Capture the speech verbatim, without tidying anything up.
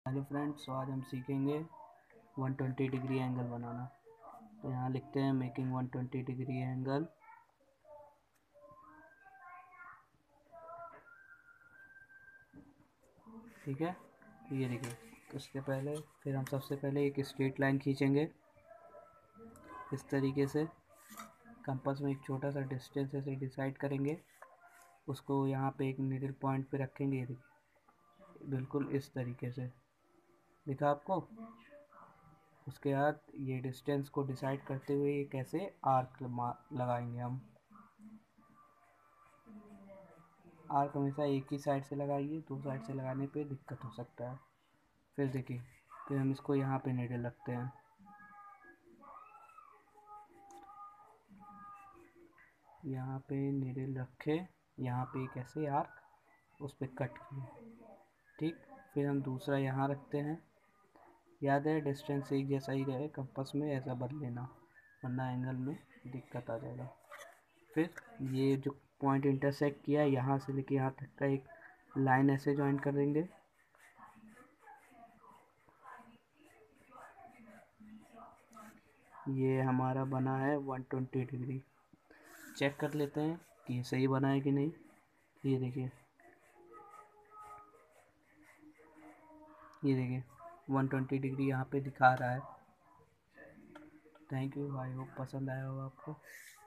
Hello friends, तो आज हम सीखेंगे एक सौ बीस डिग्री एंगल बनाना। तो यहाँ लिखते हैं मेकिंग एक सौ बीस डिग्री एंगल। ठीक है, ये देखिए। उसके पहले फिर हम सबसे पहले एक स्ट्रेट लाइन खींचेंगे इस तरीके से। कंपास में एक छोटा सा डिस्टेंस ऐसे डिसाइड करेंगे, उसको यहाँ पे एक मिडिल पॉइंट पे रखेंगे। ये देखिए, बिल्कुल इस तरीके से दिखा आपको। उसके बाद ये डिस्टेंस को डिसाइड करते हुए ये कैसे आर्क लगाएंगे हम। आर्क हमेशा एक ही साइड से लगाइए, दो साइड से लगाने पे दिक्कत हो सकता है। फिर देखिए, फिर हम इसको यहाँ पे नीडल रखते हैं। यहाँ पे नीडल रखे, यहाँ पे एक ऐसे आर्क उस पर कट किए। ठीक, फिर हम दूसरा यहाँ रखते हैं। याद है, डिस्टेंस एक जैसा ही रहे कंपास में, ऐसा बदल लेना, वरना एंगल में दिक्कत आ जाएगा। फिर ये जो पॉइंट इंटरसेक्ट किया है, यहाँ से लेके यहाँ तक का एक लाइन ऐसे ज्वाइन कर देंगे। ये हमारा बना है एक सौ बीस डिग्री। चेक कर लेते हैं कि ये सही बना है कि नहीं। ये देखिए, ये देखिए एक सौ बीस डिग्री यहाँ पे दिखा रहा है। थैंक यू, आई होप पसंद आया होगा आपको।